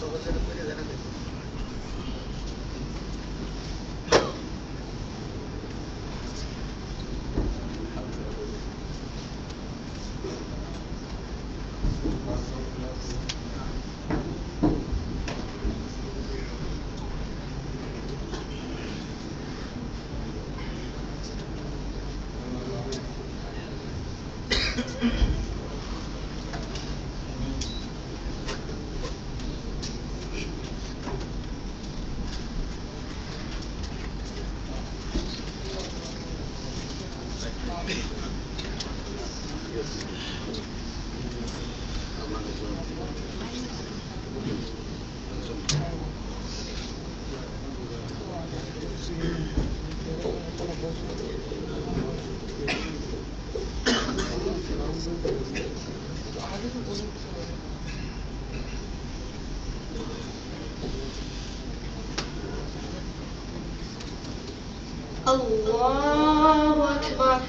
الله أكبر.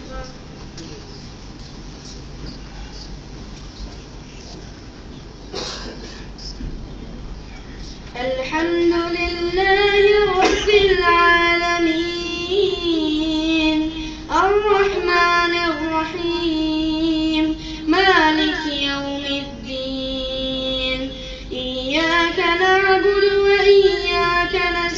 الحمد لله رب العالمين الرحمن الرحيم مالك يوم الدين إياك نعبد وإياك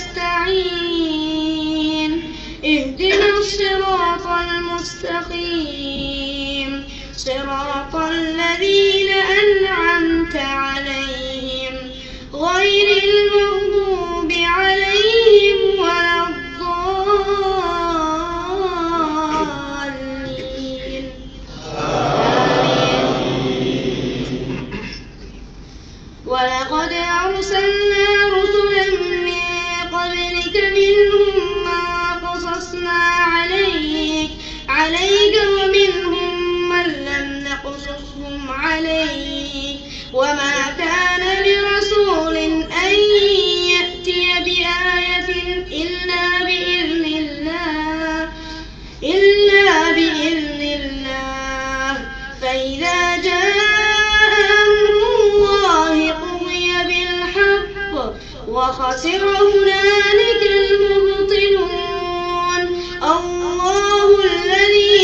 نستعين اهدنا الصراط المستقيم صراط الذين أنعمت عليهم غير المغضوب عليهم ولا الضالين ولقد أرسلنا رسلا من قبلك منهم من قصصنا عليك ومنهم من لم نقصصهم عليك وما كان لرسول أن يأتي بآية إلا بإذن الله فإذا جاء أمر الله قضي بالحق وخسر هنالك المبطلون الله الذي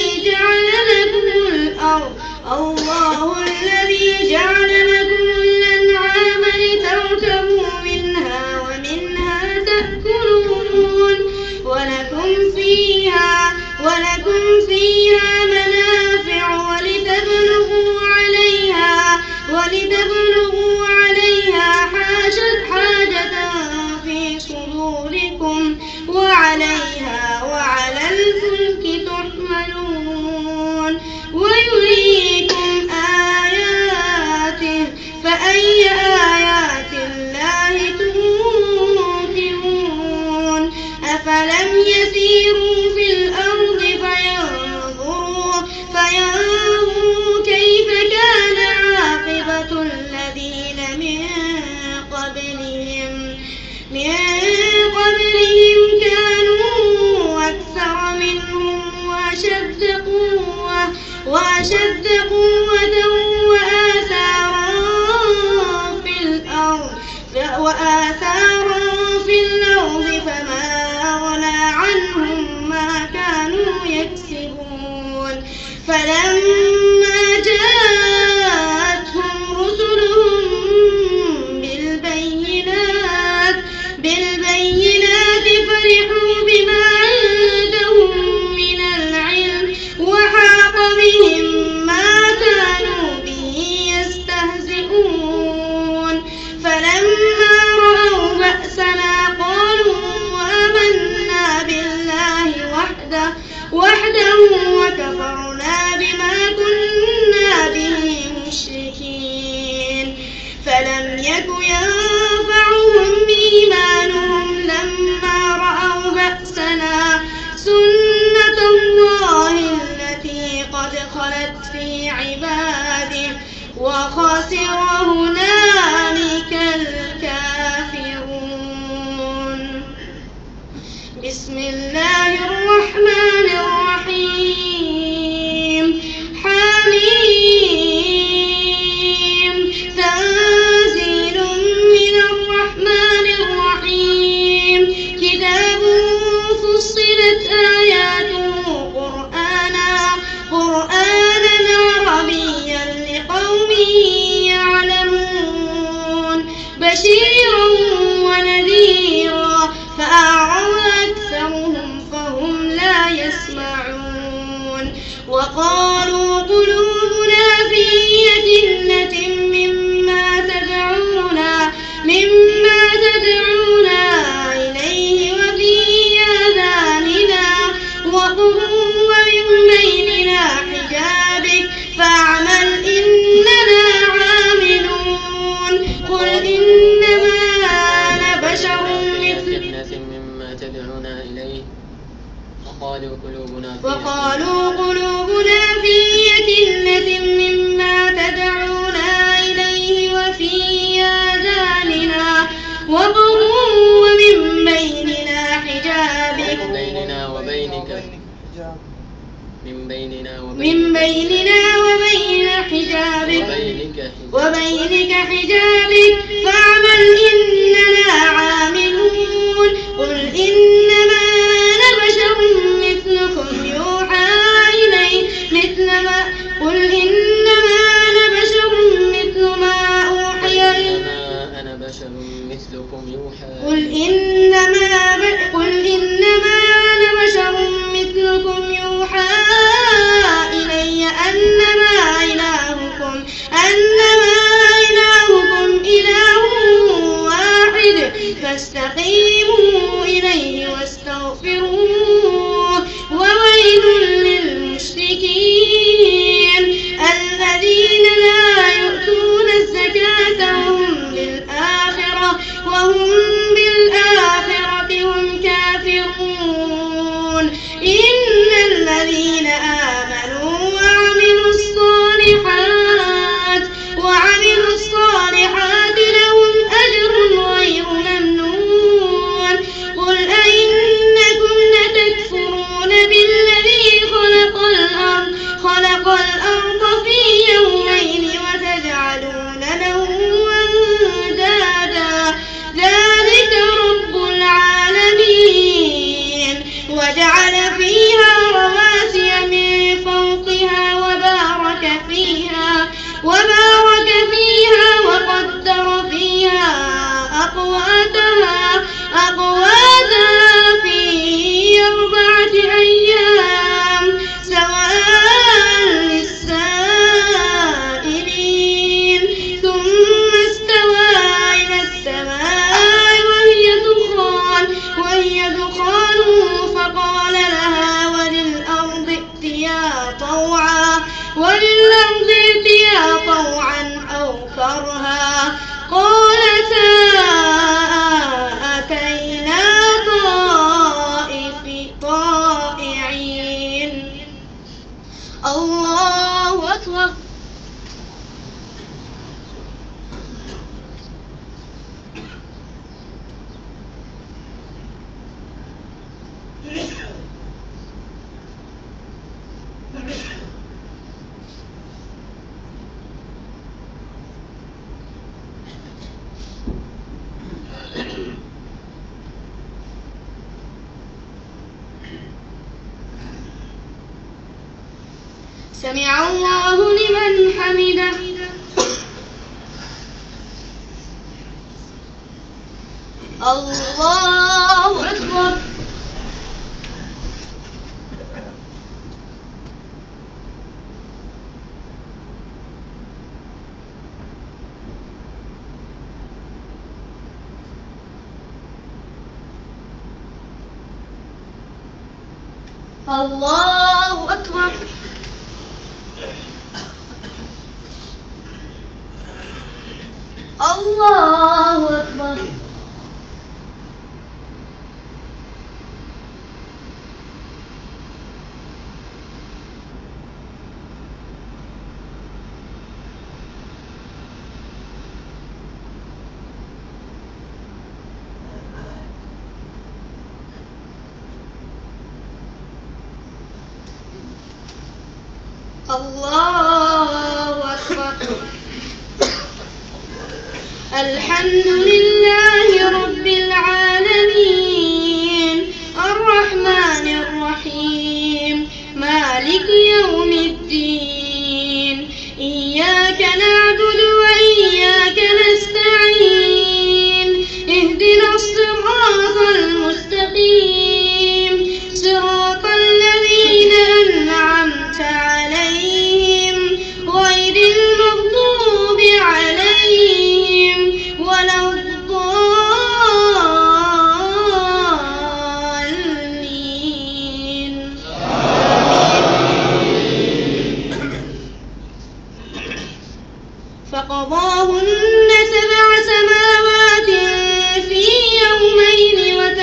جعل لكم الأنعام لتركبوا منها ومنها تأكلون ولكم فيها منافع ولتبلغوا عليها حاجة في صدوركم وعليها وعلى الفلك تحملون ويريكم آياته فأي آيات الله تنكرون أفلم يسيروا في الأرض فينظروا كيف كان عاقبة الذين من قبلهم كانوا أكثر منهم وأشد قوة وآثارا في الأرض فما أغنى عنهم ما كانوا يكسبون فلما جاءتهم رسلهم بالبينات فرحوا بما عندهم من العلم وحاق بهم ما كانوا به يستهزئون فلما رأوا بأسنا قالوا آمنا بالله وحده وكفرنا بما كنا به مشركين فلم يك ينفعهم إيمانهم لما رأوا بأسنا سنة الله التي قد خلت في عباده وخسر هنالك الكافرون. بسم الله الرحمن الرحيم حميم تنزيل من بشيرا ونذيرا فأعرض أكثرهم فهم لا يسمعون وقالوا قلوبنا في أكنة مما تدعونا إليه وفي آذاننا وقر ومن بيننا حجابك فاعمل إننا عاملون قل إنما أنا بشر مما تدعونا إليه وقالوا قلوبنا في أكنة مما تدعونا إليه وفي آذاننا وقر ومن بيننا حجابك وبينك حجابك فاعمل إننا عاملون قل إنما أنا بشر مثلكم يوحى إلي أنما إلهكم إله واحد فاستقيموا إليه واستغفروه وويل للمشركين الذين لا يؤتون الزكاة وهم بالآخرة هم كافرون إن الذين آمنوا وعملوا الصالحات لهم أجر غير ممنون قل أئنكم لتكفرون بالذي خلق الأرض في يومين وتجعلون له أندادا ذلك رب العالمين وجعل فيها رواسي من فوقها وبارك فيها وقدر فيها أقواتها في 4 أيام سواء للسائلين ثم استوى إلى السماء وهي دخان فقال لها وللأرض ائتيا طوعا أو كرها قالتا أتينا طائعين الله أكبر. سمع الله لمن حمده الله أكبر. الله أكبر. الله أكبر. الله أكبر. الحمد لله رب العالمين الرحمن الرحيم مالك يوم الدين إياك نعبد وإياك نستعين سبع سماوات في يومين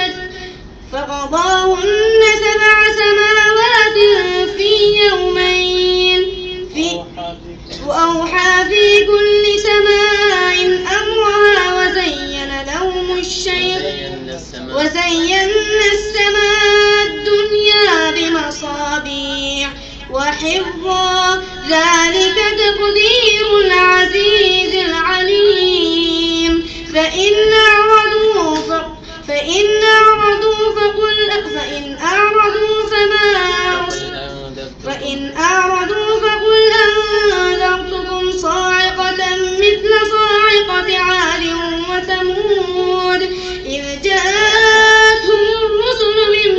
وأوحى في كل سماء أمرها وزينا السماء الدنيا بمصابيح وحفظا ذلك تقدير العزيز العليم فإن أعرضوا فقل أنذرتكم صاعقة مثل صاعقة عاد وثمود إذ جاءتهم الرسل من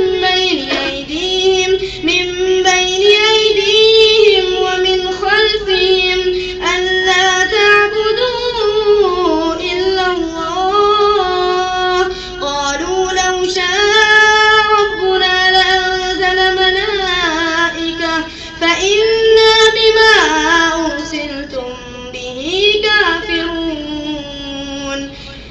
بين أيديهم ومن خلفهم ألا تعبدوا إلا الله قالوا لو شاء ربنا لأنزل ملائكة فإنا بما أرسلتم به كافرون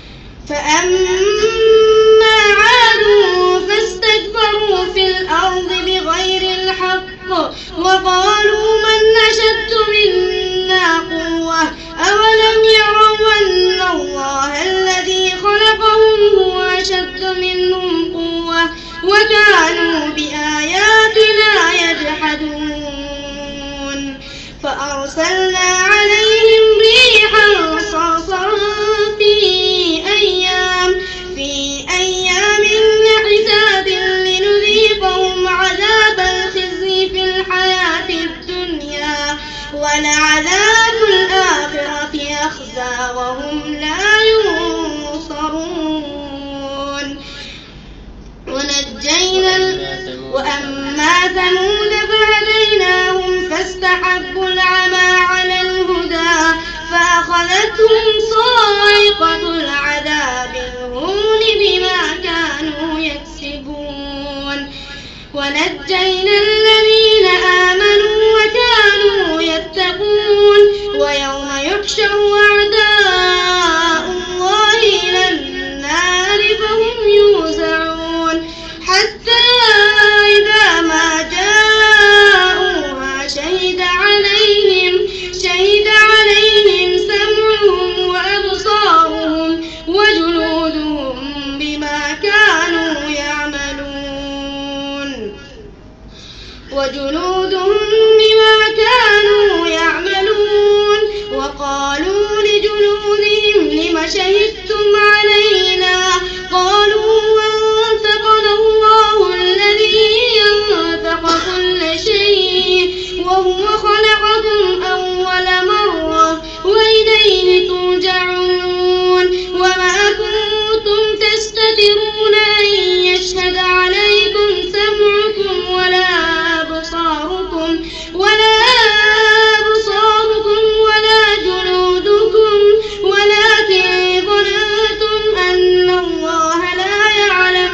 فأما عاد فاستكبروا في الأرض بغير الحق وقالوا من أشد منا قوة أولم يروا أن الله الذي خلقهم هو أشد منهم قوة وكانوا بآياتنا يجحدون فأرسلنا عليهم ريحا صرصرا في أيام نحسات لنذيقهم عذاب الخزي في الحياة الدنيا ولعذاب الآخرة أخزى وهم لا ينصرون وأما ثمود فهديناهم فاستحبوا العمى على الهدى فأخذتهم صاعقة العذاب الهون بما كانوا يكسبون ونجينا الذين آمنوا وكانوا يتقون ويوم يحشر أعداء الله إلى النار فهم يوزعون حتى إذا ما جاءوها شهد عليهم سمعهم وأبصارهم وجلودهم بما كانوا يعملون وقالوا لجلودهم لم شهدتم علينا قالوا أنطقنا الله الذي أنطق كل شيء وهو خلقكم أول مرة وإليه ترجعون وما كنتم تستترون أن يشهد عليكم سمعكم ولا أبصاركم ولا جلودكم ولكن ظننتم أن الله لا يعلم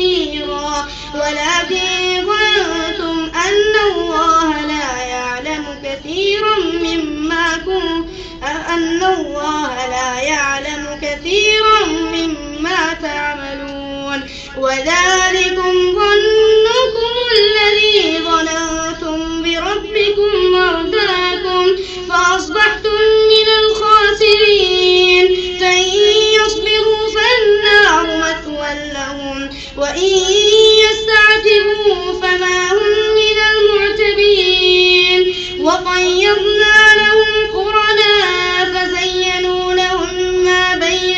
كثيرا مما تعملون وذلكم ظنكم الذي ظننتم بربكم أرداكم فأصبحتم من الخاسرين فإن يصبروا فالنار مثوى لهم وإن يستعتبوا فما هم من المعتبين وقيضنا لهم قرناء فزينوا لهم ما بين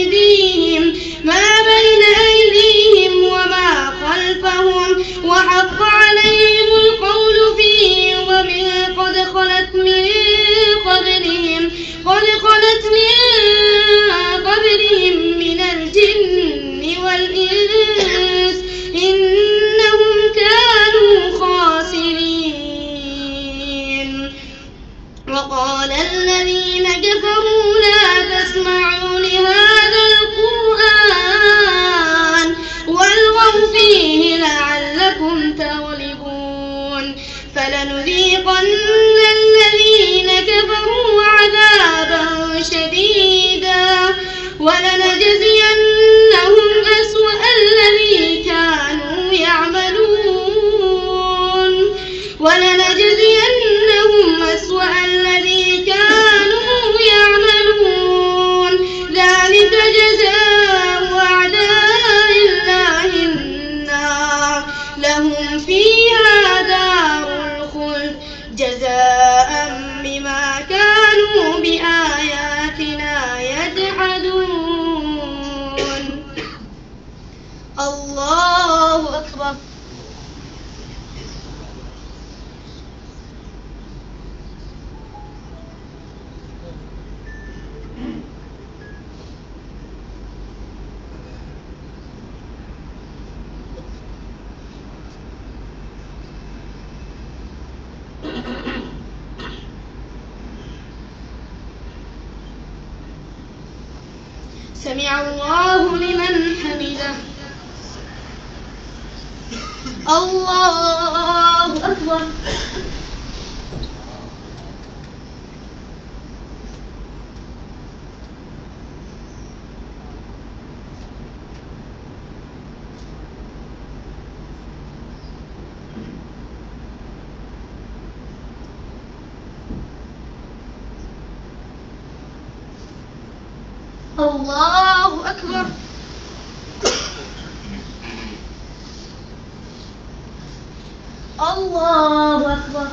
أيديهم وما خلفهم وحق عليهم القول فيه ومن قد خلت من قبلهم من الجن والإنس إنهم كانوا خاسرين وقال الذين كفروا لا تسمعوا لهذا القرآن والغوا فيه لعلكم تغلبون فلنذيقن الذين كفروا عذابا شديدا ولنجزينهم أسوأ الذي كانوا يعملون ذلك جزاء أعداء الله النار لهم فيها دار الخلد جزاء بما كانوا بآياتنا يجحدون. الله أكبر. سمع الله لمن حمده. الله أكبر. الله أكبر. الله أكبر.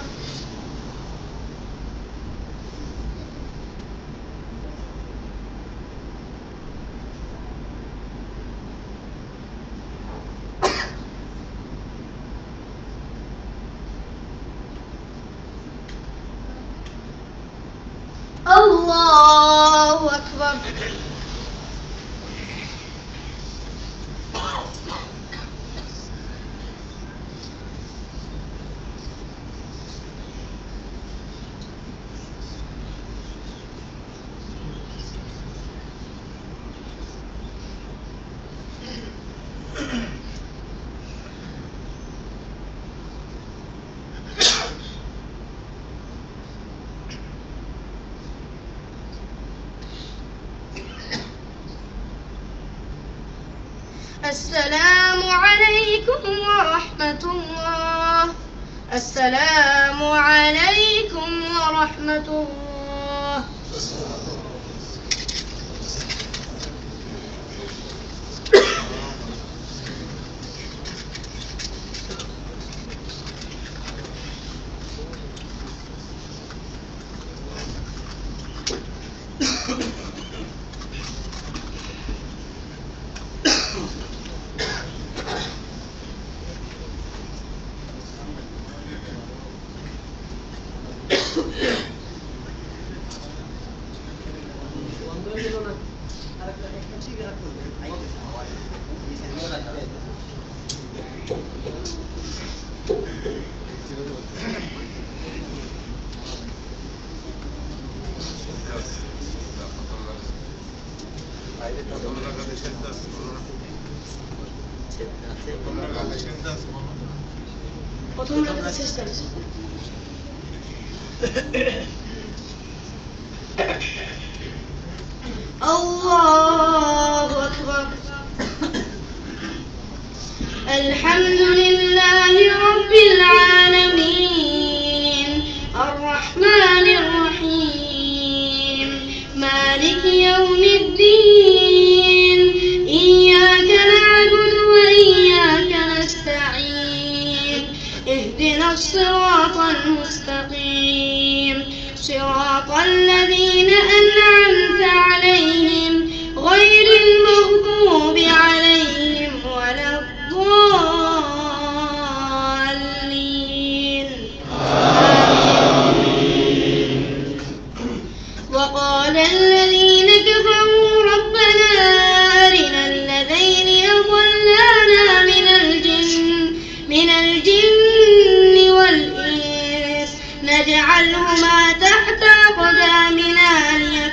الله أكبر. السلام عليكم ورحمة الله. السلام عليكم ورحمة الله. الله أكبر. الحمد لله رب العالمين الرحمن الرحيم مالك يوم الدين إياك نعبد وإياك نستعين اهدنا الصراط المستقيم صراط الذين أنعمت عليهم غير المغضوب عليهم ولا الضالين. وقال الذين كفروا ربنا أرنا الذين أضلانا من الجن والإنس نجعلهما تحت أقدامنا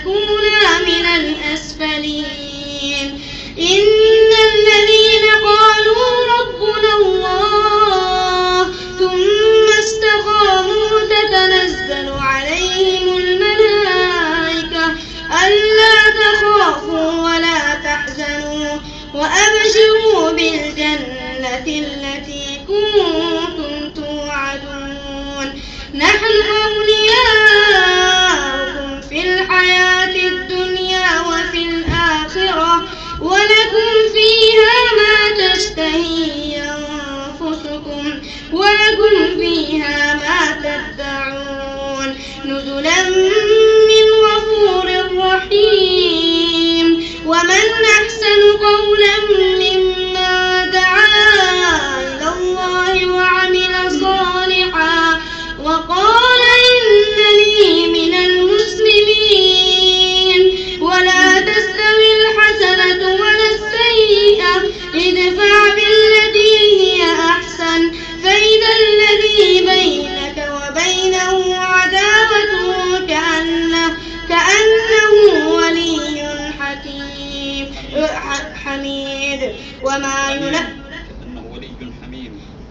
كأنه ولي حميم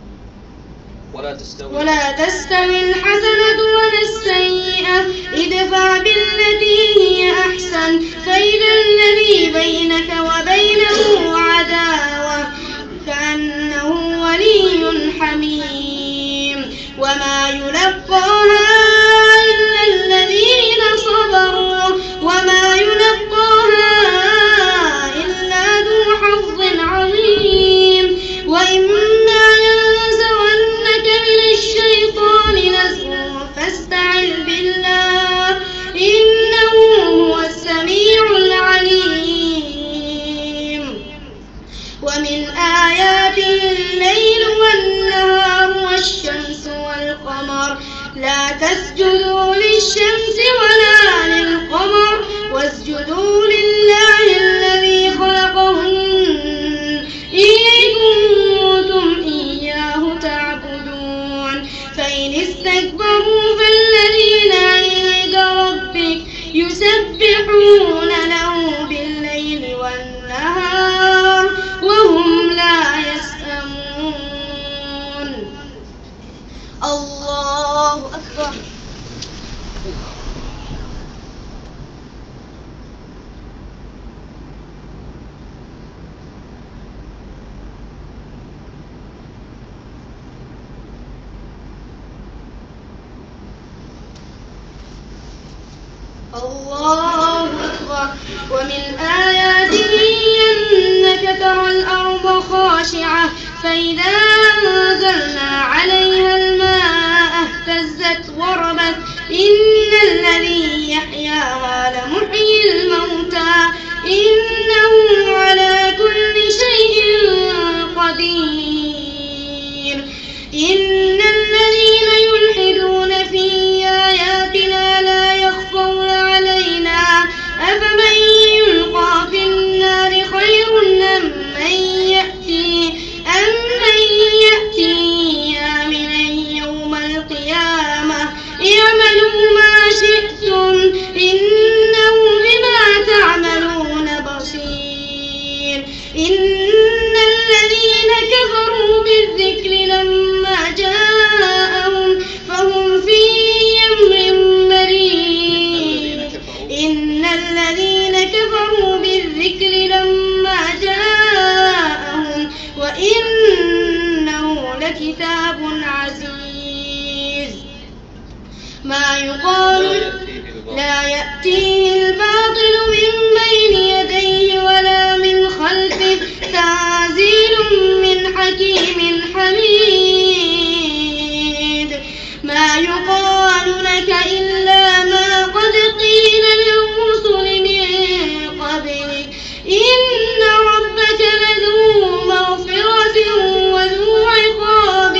ولا تستوي الحسنة ولا السيئة ادفع بالتي هي أحسن فإذا الذي بينك وبينه عداوة كأنه ولي حميم وما يلقاها إلا الذين صبروا وما يلقاها إلا ذو حظ عظيم وإما ينزغنك من الشيطان نزغ فاستعذ بالله إنه هو السميع العليم ومن آياته الليل والنهار والشمس والقمر لا تسجدوا للشمس ولا للقمر واسجدوا لله الذي خلقهن إن كنتم إياه تعبدون فإن استكبروا فالذين عند ربك يسبحون له بالليل والنهار وهم لا يسأمون. الله أكبر. الله أكبر. ومن آياته أنك ترى الأرض خاشعة فإذا أنزلنا عليها الماء اهتزت وربت إن الذي يحياها لمحيي الموتى إنه على كل شيء قدير. إن الذين يلحدون في آياتنا لا يخفون علينا أفمن يلقى في النار خير أم من يأتي آمنا يوم القيامة اعملوا ما شئتم إنه بما تعملون بصير. إن الذين كفروا بالذكر لما جاءهم فهم في أمر مريج. إن الذين كفروا بالذكر لما جاءهم وإنه لكتاب عزيز ما يقال لا يأتيه الباطل من بين يديه ولا من خلفه تنزيل من حكيم حميد. ما يقال لك إلا ما قد قيل للرسل من قبلك إن ربك لذو مغفرة وذو عقاب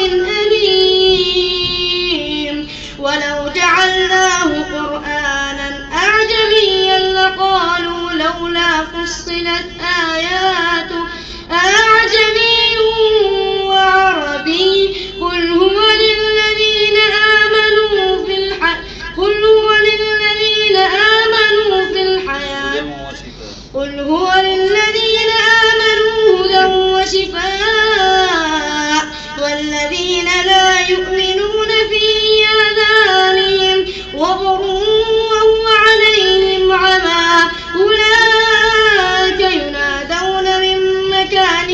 أليم. ولو جعلناه قرآنا أعجميا لقالوا لولا فصلت آياته أعجمي وعربي قل هو للذين آمنوا هدى وشفاء والذين لا يؤمنون في آذانهم وقر وهو عليهم عمى أولئك ينادون من مكان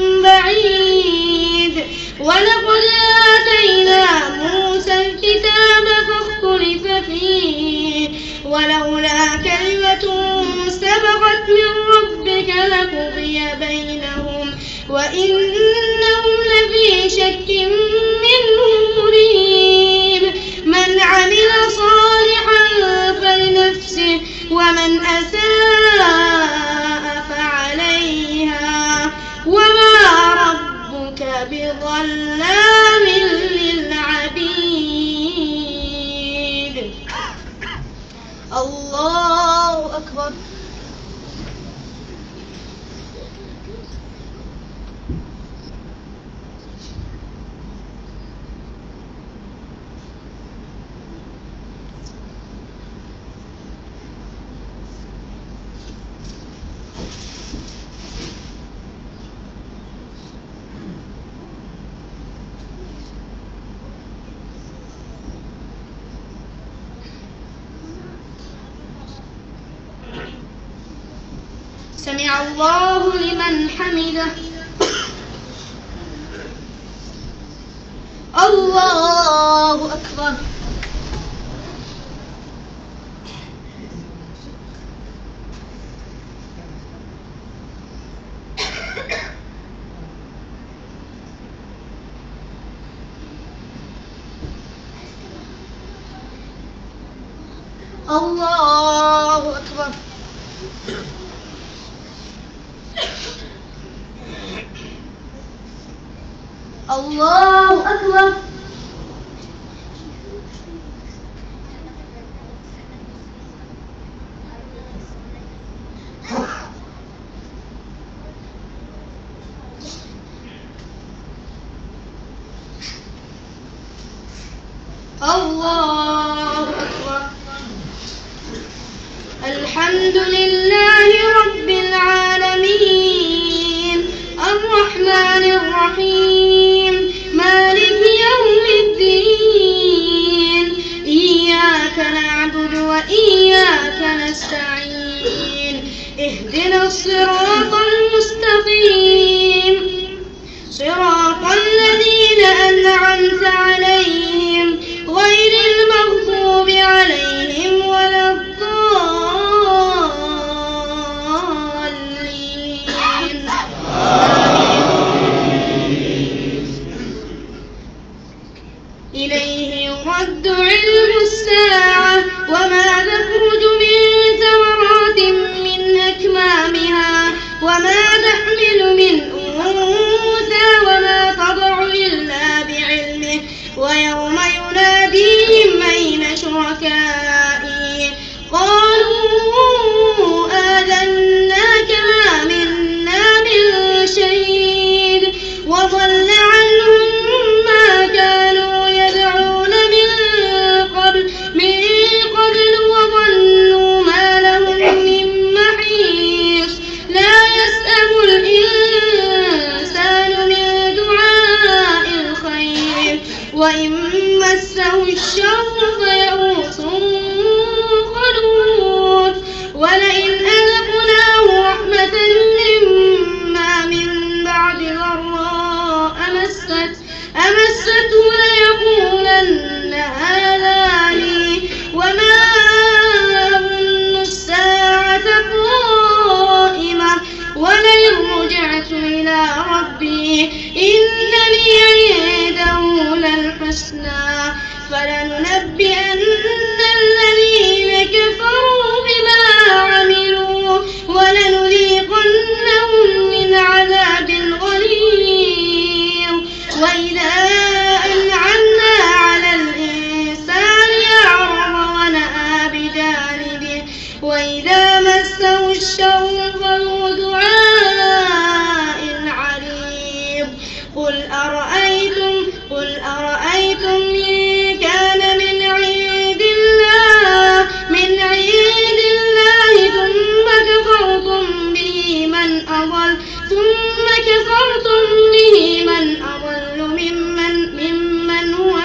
بعيد. ولقد آتينا موسى الكتاب فاختلف فيه ولولا كلمة سبقت من ربك لقضي بينهم وإنهم لفي شك منه مريب. من عمل صالحا فلنفسه ومن أساء فعليها وما ربك بظلام للعبيد. الله أكبر. سمع الله لمن حمده. الله أكبر. الله أكبر. الله أكبر. الله أكبر. الحمد لله رب العالمين الرحمن الرحيم مالك يوم الدين إياك نعبد وإياك نستعين اهدنا الصراط المستقيم صراط الذين أنعمت عليهم غير المغضوب عليهم ولا الضالين. إليه يرد علم الساعة وما تخرج من ثمرات من أكمامها وما تحمل من أنثى وما تضع إلا بعلمه ويوم يناديهم أين شركائي قالوا آذناك ما منا من شهيد وضل عنهم ما كانوا يدعون من قبل وظنوا ما لهم من محيص لا يسأم الإنسان من دعاء الخير وإن مسه الشر فيئوس قنوط ولئن أذقناه رحمة منا من بعد ضراء أمسته ليقولن هذا لي وما أظن الساعة قائمة ولئن رجعت إلى ربي إن لي عنده للحسنى فلننبئن الذين كفروا بما عملوا ولنذيقنهم من عذاب غليظ وإذا أنعمنا على الإنسان أعرض ونأى بجانبه وإذا مسه الشر فذو دعاء عريض قل أرأيتم إن كان من عند الله ثم كفرتم به من أضل ممن هو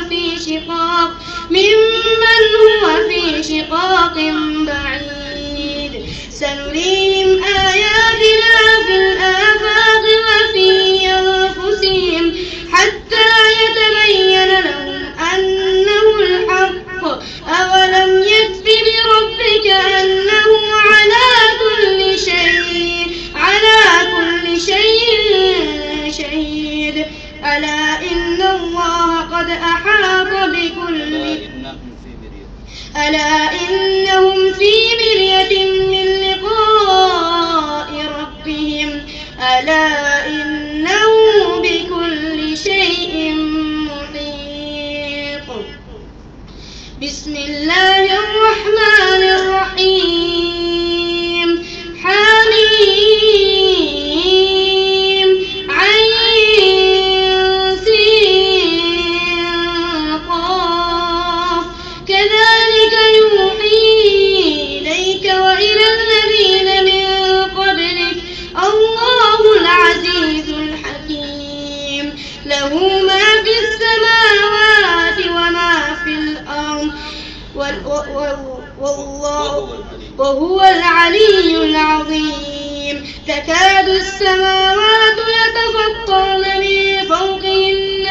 في شقاق بعيد سنريهم آياتنا في الآفاق وفي أنفسهم حتى يتبين لهم أنه الحق أولم يكف بربك أنه على كل شيء شهيد ألا إن الله قد أحاط بكل ألا إنهم في مرية من لقاء ربهم ألا إنه بكل شيء محيط. بسم الله الرحمن الرحيم حميم عين سين قاف كذلك يوحي إليك وإلى الذين من قبلك الله العزيز الحكيم له ما في السماوات وما في الأرض وهو العلي العظيم تكاد السماوات يتفطرن من فوقهن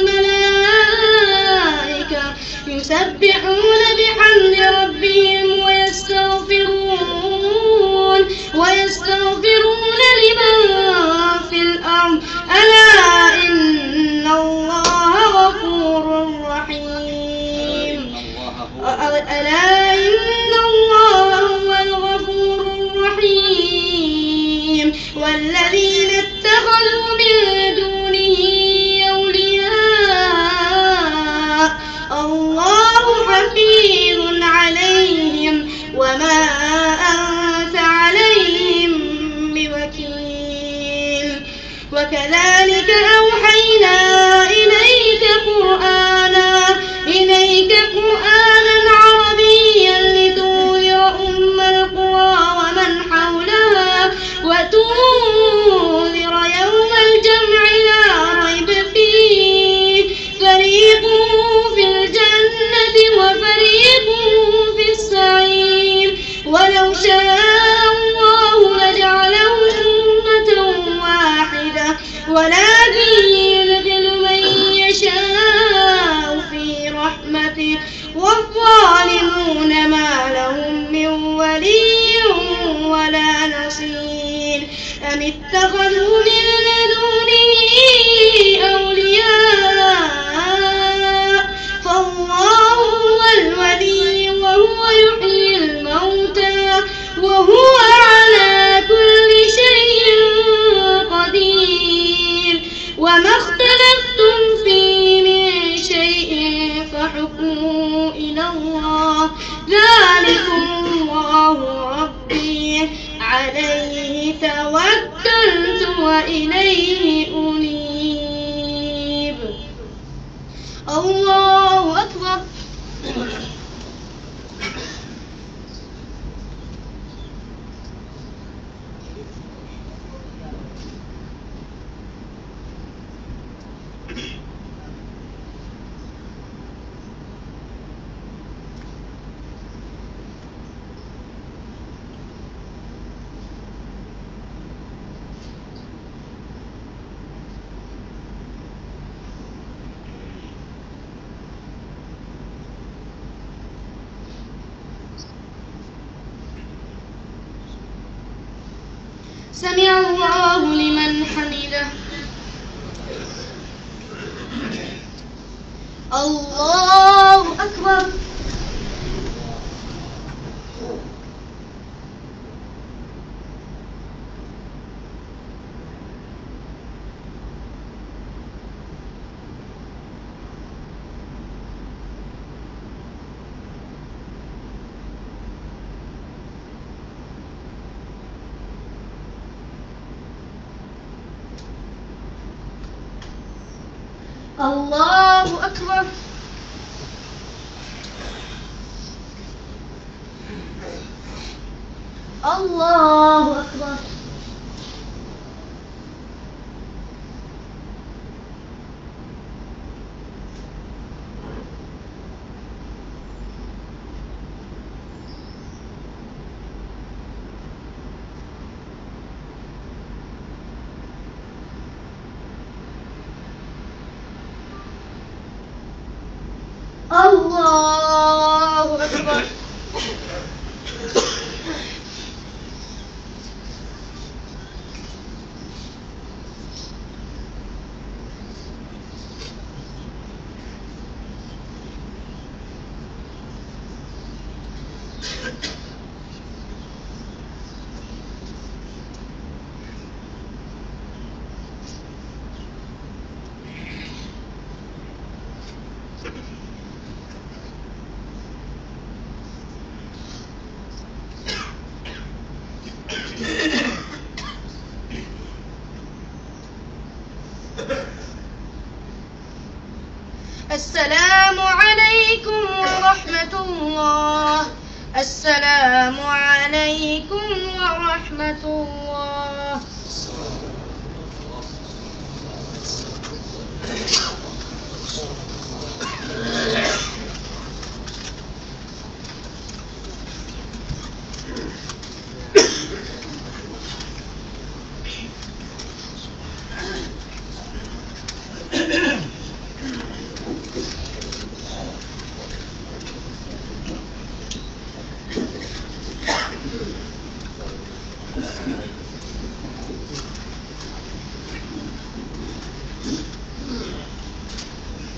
والملائكة يسبحون بحمد ربهم ويستغفرون لمن في الأرض ألا إن الله غفور رحيم ألا إن الله هو الغفور الرحيم والذين اتخذوا من دونه أولياء الله حفيظ عليهم وما أنت عليهم بوكيل وكذلك أوحينا إليك قرآنا عربيا لتنذر أم القرى ومن حولها وتنذر يوم الجمع لا ريب فيه فريق في الجنة وفريق في السعير ولو شاء الله لجعلهم أمة واحدة ولكن يدخل من يشاء في رحمته والظالمون ما لهم من ولي ولا نصير أم اتخذوا من دونه أولياء فالله هو الولي وهو يحيي الموتى وهو على كل شيء قدير وما اختلفتم فيه من شيء فحكمه إلى الله ذلكم الله ربي عليه توكلت وإليه أنيب الله أكبر سمع الله لمن حمده الله أكبر الله أكبر الله أكبر الله أكبر السلام عليكم ورحمة الله. السلام عليكم ورحمة الله.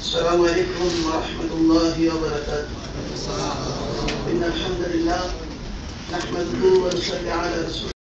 السلام عليكم ورحمة الله وبركاته. إن الحمد لله نحمده ونصلي على رسوله